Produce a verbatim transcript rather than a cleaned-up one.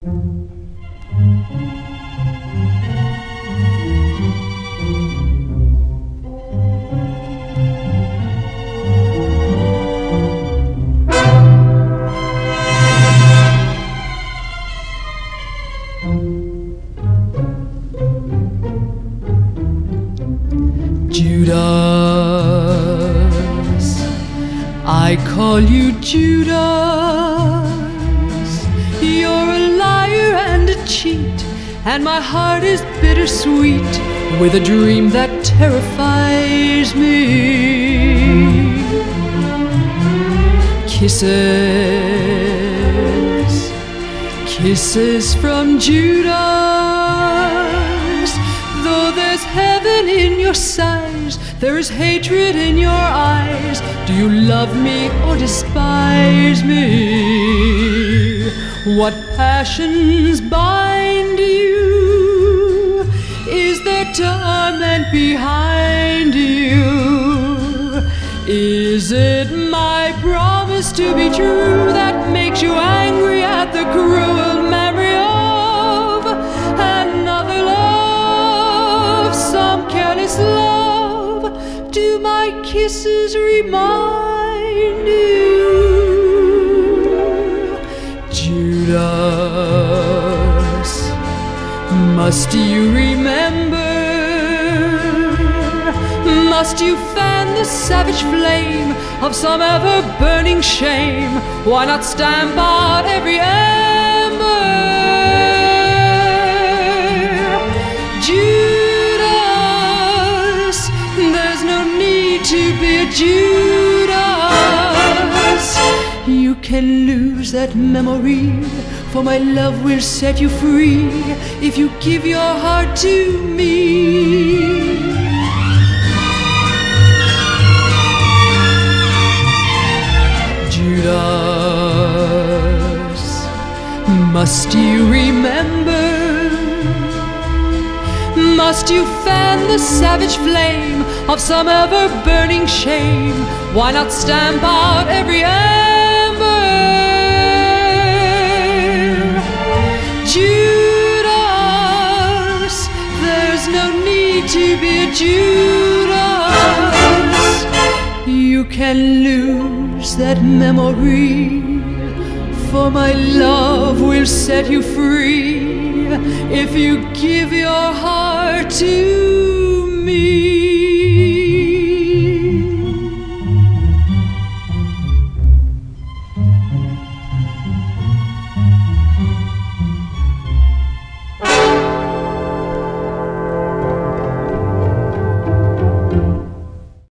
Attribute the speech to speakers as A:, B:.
A: Judas, I call you Judas. You're a liar and a cheat, and my heart is bittersweet with a dream that terrifies me. Kisses, kisses from Judas. Though there's heaven in your sighs, there is hatred in your eyes. Do you love me or despise me? What passions bind you? Is there torment behind you? Is it my promise to be true that makes you angry at the cruel memory of another love, some careless love? Do my kisses remind you? Judas, must you remember? Must you fan the savage flame of some ever-burning shame? Why not stamp out every ember? Judas, there's no need to be a Judas. You can lose that memory, for my love will set you free if you give your heart to me. Judas, must you remember? Must you fan the savage flame of some ever-burning shame? Why not stamp out every ember? Judas, there's no need to be a Judas. You can lose that memory, for my love will set you free if you give your heart to me.